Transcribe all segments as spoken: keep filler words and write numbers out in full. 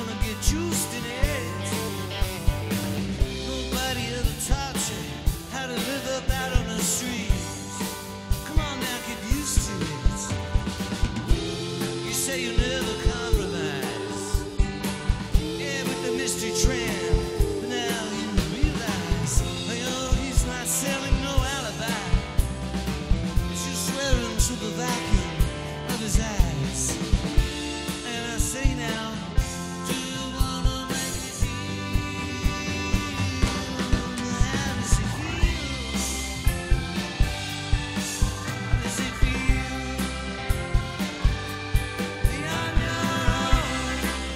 gonna get juiced in it. Nobody ever taught you how to live up out on the streets. Come on now, get used to it. You say you never compromise, yeah, with the mystery tramp. But now you realize, oh, yo, he's not selling no alibi. He's just swearing to the vacuum of his eyes. And I say now, do you wanna make me feel? How does it feel? How does it feel? Beyond your own,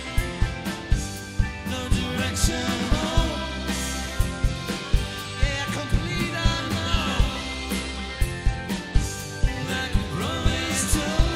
no direction home. Yeah, complete unknown, like a rolling stone.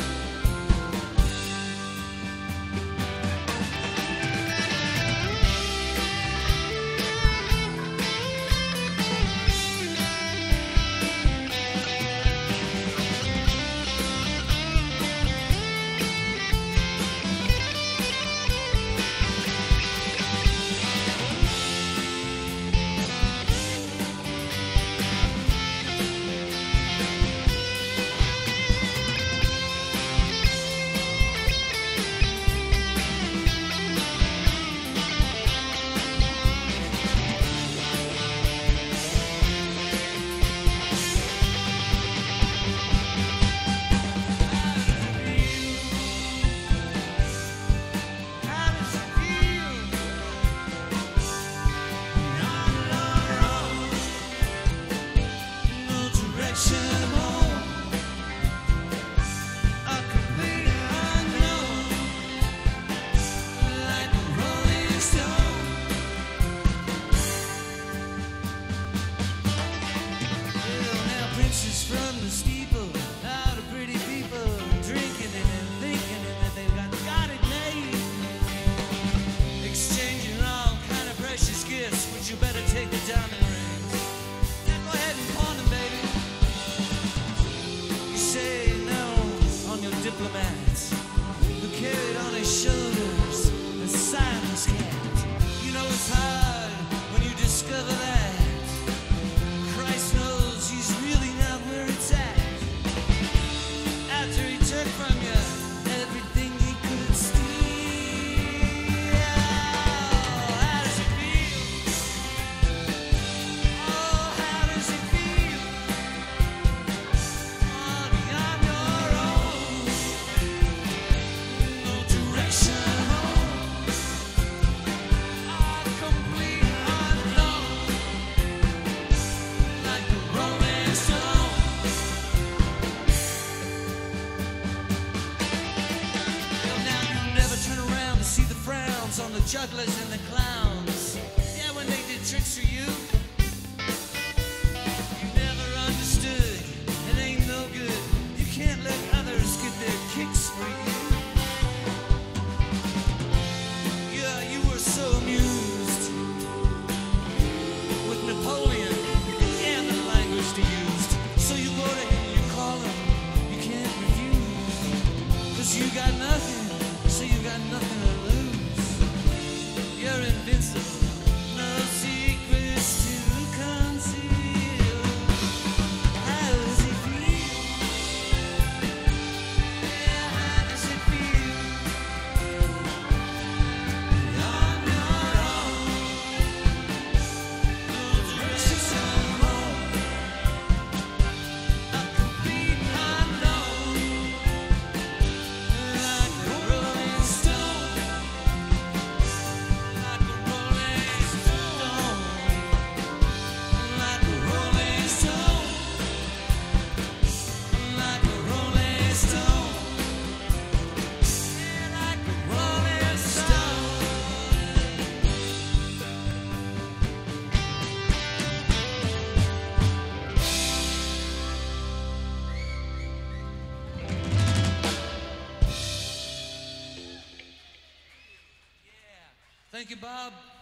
From the steeple, all the pretty people drinking it and thinking it that they've got, got it made. Exchanging all kind of precious gifts, but you better take the diamond rings. Now go ahead and pawn them, baby. You say no on your diplomats who carried on his shoulders a silence cat. You know it's hard when you discover that Christ knows he's really not where it's at. After he took from you everything he could steal. How does it feel? Oh, how does it feel? Oh, beyond your own, no direction home. Oh, complete unknown, like a rolling stone. Well, now you never turn around to see the frowns on the jugglers and the clowns. Yeah, when they did tricks for you, you never understood. It ain't no good. You can't let others get their kicks for you. Yeah, you were so amused with Napoleon, yeah, the language they used. So you go to him, you call him, you can't refuse. Cause you got nothing, so you got nothing to lose. You're invincible, no secrets to conceal. How does it feel? Yeah, how does it feel? Beyond your own, no direction home. A complete unknown, like a rolling stone, like a rolling stone, like a rolling stone, like a rolling stone, yeah, like a rolling stone. Thank you, Bob.